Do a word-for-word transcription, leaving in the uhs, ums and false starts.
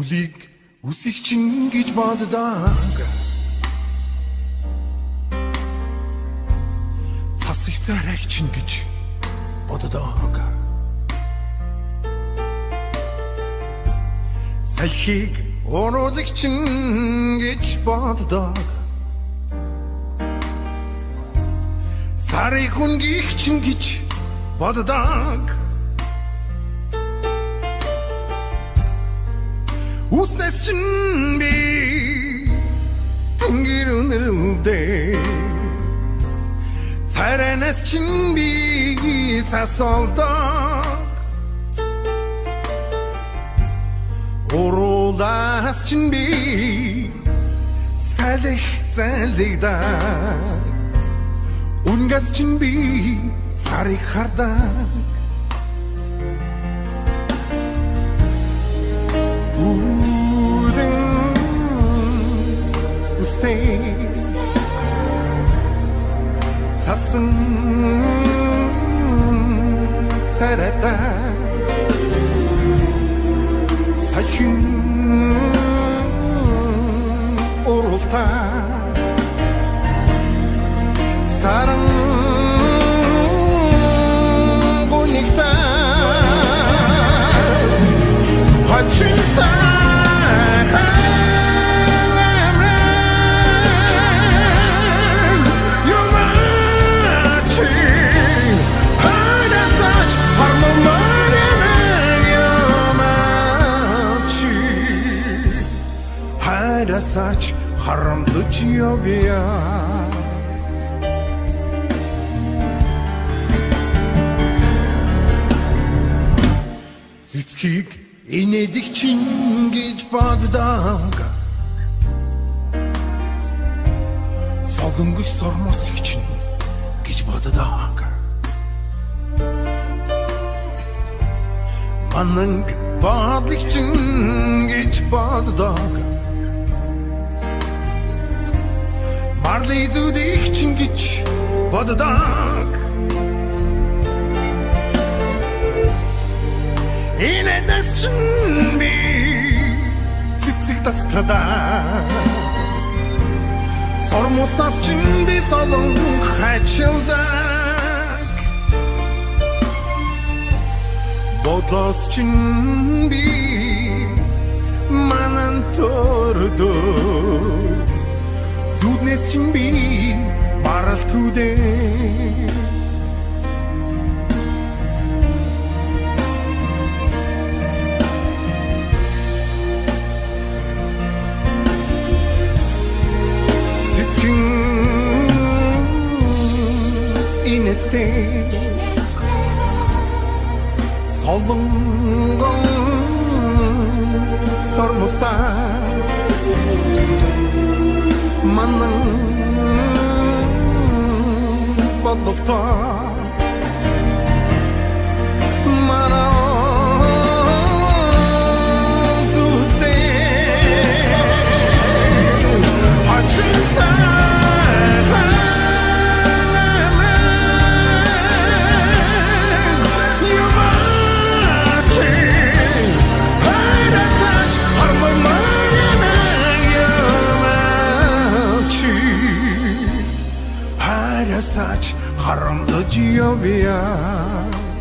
Үлийг үсэх чинь гэж боддог. Цасыг царайг чинь гэж боддог. Салхийг оруулах чинь гэж боддог. Сарыг хүнгих чинь гэж боддог. Үснэс чинь би тэнгэр өнөрлөдөө. Царайнаас чинь би цас олдог. Оруулаас чинь би салхи залгидаг. Үнгээс чинь би сарыг хардаг. Цасан царайта салхин уралта саран гонигта хачин Saç haramlık yavya. Цэцгийг инээдэг чинь гэж боддог. Солонгос сормосыг чинь гэж боддог. Мананг бодлыг чинь гэж боддог. Марлий зүдих чинь гэж боддог. Инээдэс чинь би цэцэг тастадаг. Сормосоос чинь би солонх хачилдаг. Бодлоос чинь би манан тордог. Зүднээс чинь би маралт үдээ. Цэцгэн инээдтэй солонгон сормостай Манан бодолтой маран зүдтэй хачин Saç haramda ciyavya.